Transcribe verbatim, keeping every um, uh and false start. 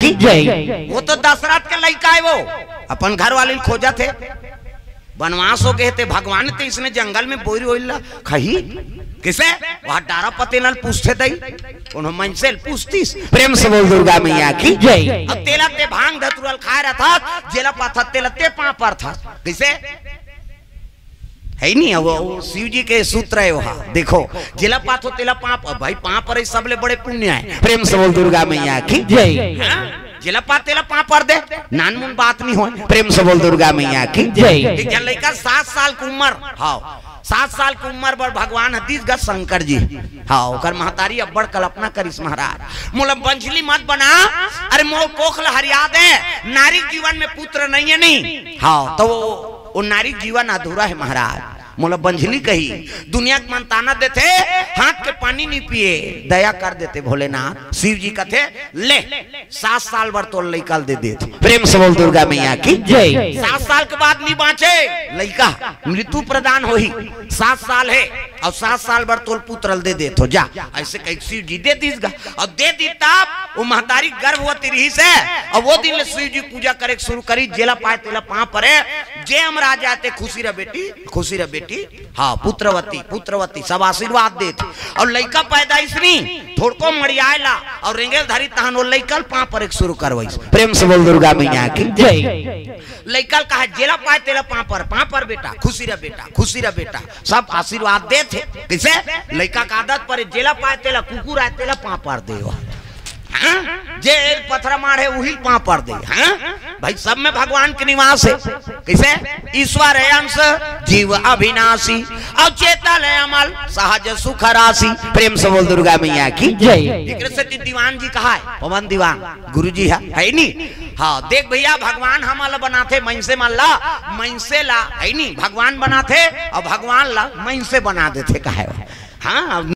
की जय। वो तो दशरथ के लड़का है, वो अपन घर वाले खोजा थे, वनवास हो गए थे, भगवान थे, इसने जंगल में बोरी ओइला खही किसे वहां डारा पतेनल पूछते दई उन्होंने मन से पूछतीस। प्रेम से बोल दुर्गा मैया की जय। अब तेला ते भांग धतुरल खा रहा था, जेला पाथा तेला ते पापर था, किसे है नहीं वो शिव जी के सूत्र है वहां देखो, जेला पाथो तेला पाप, भाई पाप पर सबले बड़े पुण्य है। प्रेम से बोल दुर्गा मैया की जय। जेला पात तेला पापर दे नानमुन बात नहीं हो। प्रेम से बोल दुर्गा मैया की जय। एक लड़का सात साल की उम्र, हाँ सात साल की उम्र पर भगवान हतीस गा शंकर जी, हाँ ओकर महतारी अब्बड़ कल्पना करिस महाराज मोला बंझली मत बना, अरे मोर कोखल हरिया दे, नारी जीवन में पुत्र नहीं है नहीं, हाँ तो वो, वो नारी जीवन अधूरा है महाराज, मोला बंझली कही दुनिया के मनताना देते, हाथ के पानी नहीं पिए, दया कर देते भोलेनाथ। शिव जी कहते ले सात साल भर तो लड़का दे देते। प्रेम से बोल दुर्गा मैया की जय। सात साल के बाद नहीं बाँचे लड़का, मृत्यु प्रदान हो ही, सात साल है और सात साल भर तोल पुत्र दे दे तो जा, ऐसे कहीं शिव जी दे दीसगा और दे दी तब वो महतारी गर्भवती रही से, और वो दिन शिव जी पूजा करे शुरू करी, जेला पाए तेला पा परे जे हम राजा आते खुशी रह बेटी, खुशी रह बेटी, हाँ पुत्रवती पुत्रवती सब आशीर्वाद देते, और लड़का पैदा इसनी थोड़को मरियाला और रेंगेल धरी तहन वो लड़कल पा पर शुरू करवाई। प्रेम से बोल दुर्गा मैया की जय। लड़कल कहा जेला पाए तेला पा पर, पा पर बेटा खुशी रह बेटा, खुशी रह बेटा, सब आशीर्वाद देते। किसे लड़का का आदत पर जेला पाए तेला कुकुर आए तेला पा पर दे, जे पत्थर मारे वही पा पर दे, भाई सब में भगवान के निवास है। किसे ईश्वर है अंश जीव अविनाशी, और चेतन है अमल सहज सुख राशि। प्रेम से बोल दुर्गा मैया की जय। दीवान जी कहा है पवन दीवान गुरु जी है, है नहीं, हाँ देख भैया भगवान हमारा बनाते मन से मान ला, मन से ला है नहीं, भगवान बनाते और भगवान ला मन से बना देते कहा है, हाँ।